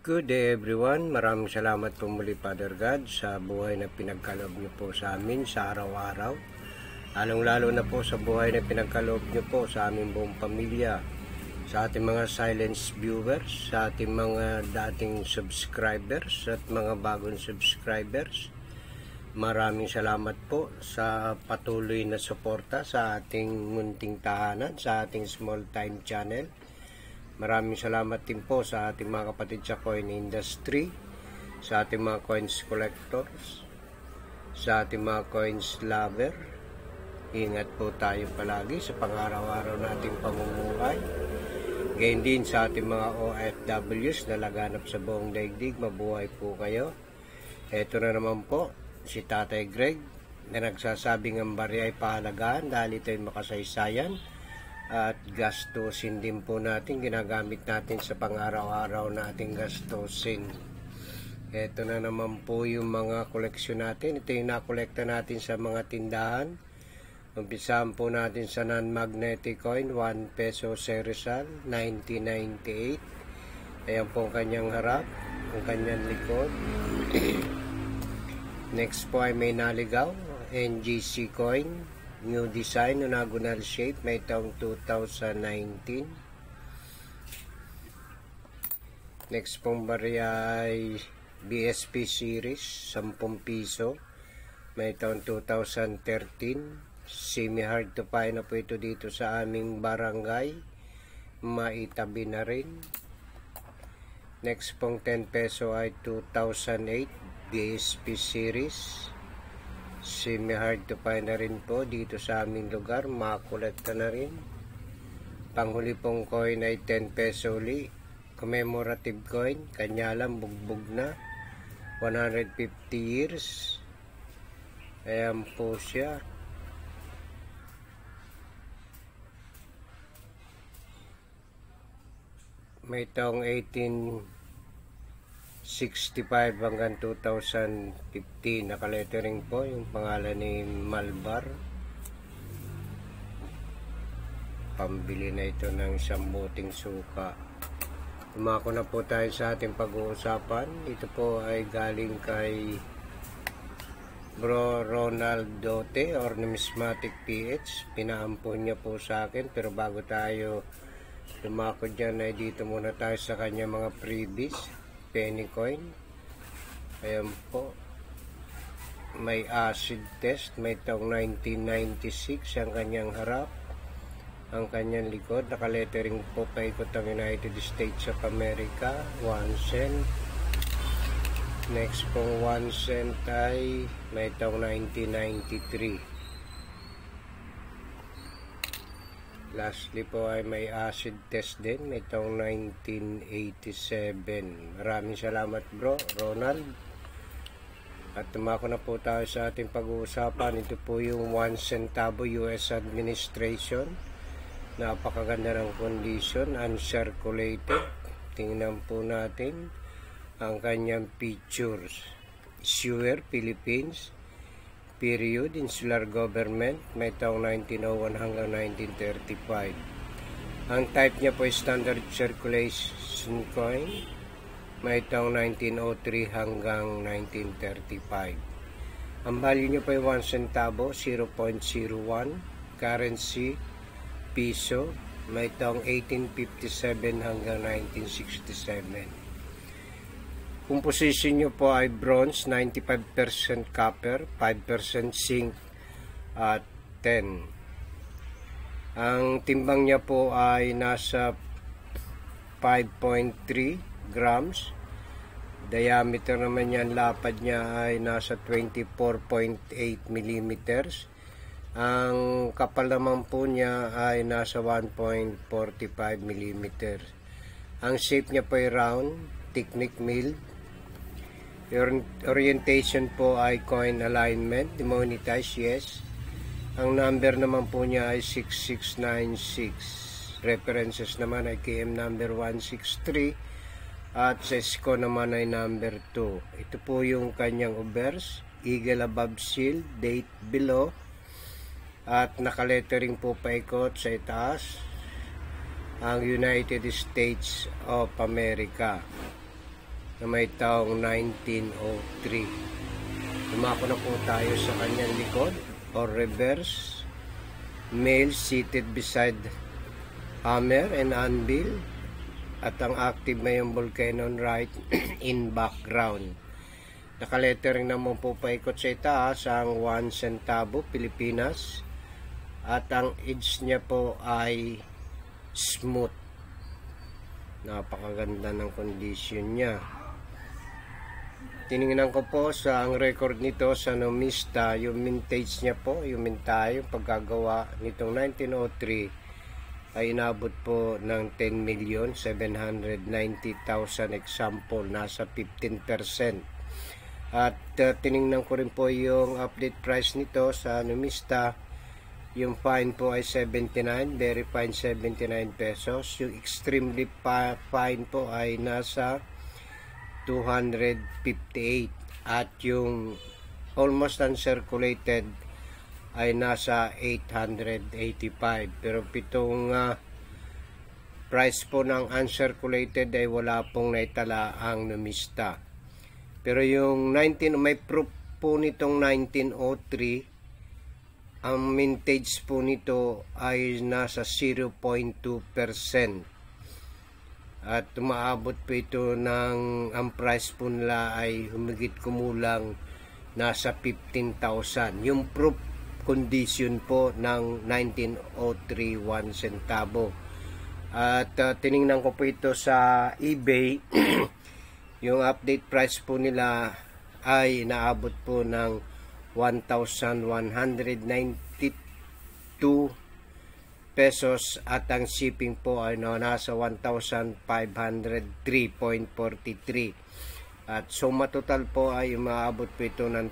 Good day everyone. Maraming salamat po muli Father God sa buhay na pinagkaloob niyo po sa amin sa araw-araw. Lalong-lalo na po sa buhay na pinagkaloob niyo po sa aming buong pamilya, sa ating mga silence viewers, sa ating mga dating subscribers at mga bagong subscribers. Maraming salamat po sa patuloy na suporta sa ating munting tahanan, sa ating small time channel. Maraming salamat din po sa ating mga kapatid sa coin industry, sa ating mga coins collectors, sa ating mga coins lover. Ingat po tayo palagi sa pang-araw-araw nating pamumuhay. Gayon din sa ating mga OFWs na laganap sa buong daigdig. Mabuhay po kayo. Ito na naman po si Tatay Greg na nagsasabing ang barya ay pahalagahan dahil ito ay makasaysayan at gastusin din po natin, ginagamit natin sa pang-araw-araw nating gastusin. Ito na naman po yung mga koleksyon natin. Ito yung nakolekta natin sa mga tindahan. Umpisahan po natin sa non-magnetic coin, 1 peso Serizal, 1998. Ayan po ang kanyang harap, ang kanyang likod. Next po ay may naligaw, NGC coin, new design, nonagonal shape, may taong 2019. Next pong barya ay BSP series, 10 piso, may taong 2013. Semi-hard to find na po ito dito sa aming barangay, maitabi na rin. Next pong 10 peso ay 2008 BSP series, semi-hard to find na rin po dito sa aming lugar, makolekta na rin. Panghuli pong coin ay 10 peso uli, commemorative coin, kanya lang bugbog na, 150 years. Ayan po siya. May taong 1865 hanggang 2015, nakalettering po yung pangalan ni Malbar. Pambili na ito ng isang buting suka. Umako na po tayo sa ating pag-uusapan. Ito po ay galing kay Bro Ronald Dote or Numismatic PH. Pinaampun niya po sa akin, pero bago tayo lumako dyan ay dito muna tayo sa kanya mga freebies. Penny coin, ayan po, may acid test, may taong 1996 ang kanyang harap, ang kanyang likod, nakalettering po paikot ang United States of America, 1 cent. Next po 1 cent ay may taong 1993. Lastly po ay may acid test din, may taong 1987. Maraming salamat bro, Ronald. At tumako na po tayo sa ating pag-uusapan. Ito po yung 1 centavo US administration. Napakaganda ng condition, uncirculated. Tingnan po natin ang kanyang features. Issuer, Philippines. Period, Insular Government, may taong 1901 hanggang 1935. Ang type niya po ay Standard Circulation Coin, may taong 1903 hanggang 1935. Ang value niya po ay 1 centavo, 0.01, currency, piso, may taong 1857 hanggang 1967. Composition nyo po ay bronze, 95% copper, 5% zinc at 10. Ang timbang niya po ay nasa 5.3 grams. Diameter naman yan, lapad niya ay nasa 24.8 millimeters. Ang kapal naman po niya ay nasa 1.45 millimeters. Ang shape niya po ay round, technique milled. Orientation po ay coin alignment, demonetized, yes. Ang number naman po niya ay 6696. References naman ay KM number 163 at SESCO naman ay number 2. Ito po yung kanyang obverse, eagle above shield, date below, at nakalettering po paikot sa itaas ang United States of America. na may taong 1903. Dumako na po tayo sa kanyang likod or reverse. Male seated beside hammer and anvil at ang active Mayon volcano right in background. Nakalettering naman po paikot sa itaas ang 1 centavo Pilipinas at ang edge niya po ay smooth. Napakaganda ng condition niya. Tiningnan ko po sa ang record nito sa Numista, yung mintage niya po, yung mintahe, yung pagkagawa nitong 1903 ay inabot po ng 10,790,000 example, nasa 15%. At tiningnan ko rin po yung update price nito sa Numista. Yung fine po ay 79, very fine 79 pesos. Yung extremely fine po ay nasa 258 at yung almost uncirculated ay nasa 885. Pero pitong price po ng uncirculated ay wala pong naitala ang Numista. Pero yung may proof po nitong 1903, ang mintage po nito ay nasa 0.2%. At umaabot po ito ng, ang price po nila ay humigit kumulang nasa 15,000. Yung proof condition po ng 1903 1 centavo. At tiningnan ko po ito sa eBay. Yung update price po nila ay naabot po ng 1,192 pesos at ang shipping po ay nasa 1,503.43 at suma total po ay umaabot po ito ng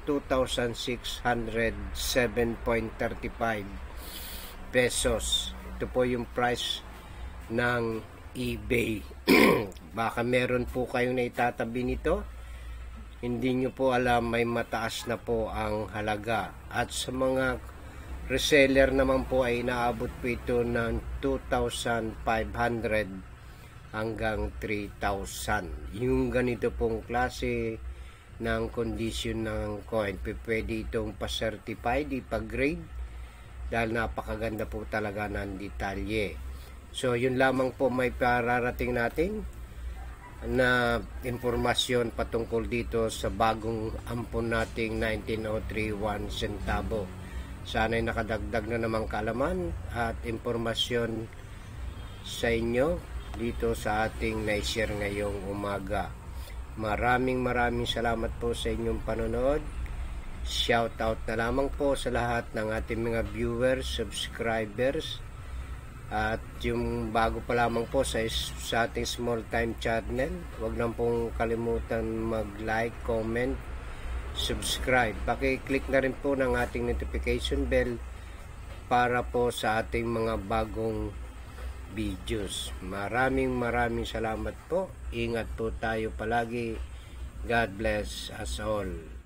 2,607.35 pesos. Ito po yung price ng eBay. Baka meron po kayong naitatabi nito, hindi nyo po alam, may mataas na po ang halaga. At sa mga reseller naman po ay naabot po ito ng 2,500 hanggang 3,000. Yung ganito pong klase ng condition ng coin, pwede itong pa-certified, ipa-grade, dahil napakaganda po talaga ng detalye. So yun lamang po may pararating natin na impormasyon patungkol dito sa bagong ampon nating 1903 1 centavo. Sana'y nakadagdag na namang kaalaman at impormasyon sa inyo dito sa ating na-share ngayong umaga. Maraming salamat po sa inyong panonood. Shout out na lamang po sa lahat ng ating mga viewers, subscribers, at yung bago pa lamang po sa ating small time channel, huwag nang pong kalimutan mag-like, comment, subscribe. Paki-click na rin po ng ating notification bell para po sa ating mga bagong videos. Maraming salamat po. Ingat po tayo palagi. God bless us all.